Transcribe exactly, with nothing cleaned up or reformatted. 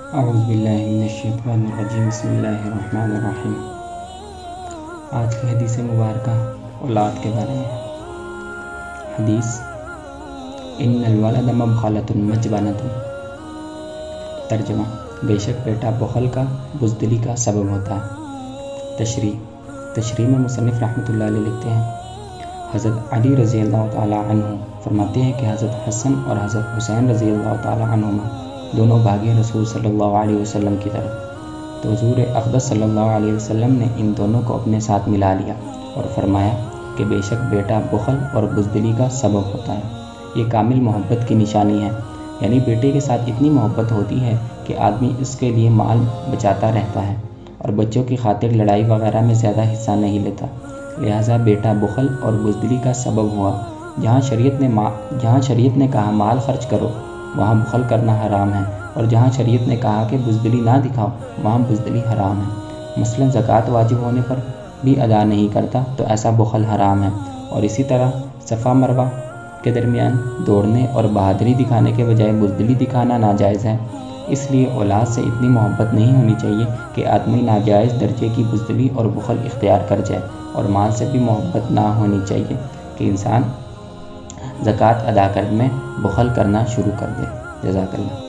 اعوذ باللہ من الشیطان الرجیم بسم اللہ الرحمن الرحیم۔ آج کی حدیث مبارکہ اولاد کے بارے میں۔ حدیث ان الولد مبخلۃ مجبنۃ۔ ترجمہ: بے شک بیٹا بخل کا، بزدلی کا سبب ہوتا ہے۔ تشریح تشریح میں مصنف رحمۃ اللہ علیہ لکھتے ہیں، حضرت علی رضی اللہ تعالیٰ عنہ فرماتے ہیں کہ حضرت حسن اور حضرت حسین رضی اللہ تعالیٰ عنہما دونوں بھاگے رسول صلی اللہ علیہ وسلم کی طرف، تو حضور اقدس صلی اللہ علیہ وسلم نے ان دونوں کو اپنے ساتھ ملا لیا اور فرمایا کہ بے شک بیٹا بخل اور بزدلی کا سبب ہوتا ہے۔ یہ کامل محبت کی نشانی ہے، یعنی بیٹے کے ساتھ اتنی محبت ہوتی ہے کہ آدمی اس کے لیے مال بچاتا رہتا ہے اور بچوں کی خاطر لڑائی وغیرہ میں زیادہ حصہ نہیں لیتا۔ لہٰذا بیٹا بخل اور بزدلی کا سبب ہوا۔ جہاں شریعت نے ما جہاں شریعت نے کہا مال خرچ کرو، وہاں بخل کرنا حرام ہے، اور جہاں شریعت نے کہا کہ بزدلی نہ دکھاؤ، وہاں بزدلی حرام ہے۔ مثلاً زکوٰۃ واجب ہونے پر بھی ادا نہیں کرتا تو ایسا بخل حرام ہے، اور اسی طرح صفا مروہ کے درمیان دوڑنے اور بہادری دکھانے کے بجائے بزدلی دکھانا ناجائز ہے۔ اس لیے اولاد سے اتنی محبت نہیں ہونی چاہیے کہ آدمی ناجائز درجے کی بزدلی اور بخل اختیار کر جائے، اور مال سے بھی محبت نہ ہونی چاہیے کہ انسان زکوٰۃ ادا کرنے میں بخل کرنا شروع کر دے۔ جزاک اللہ۔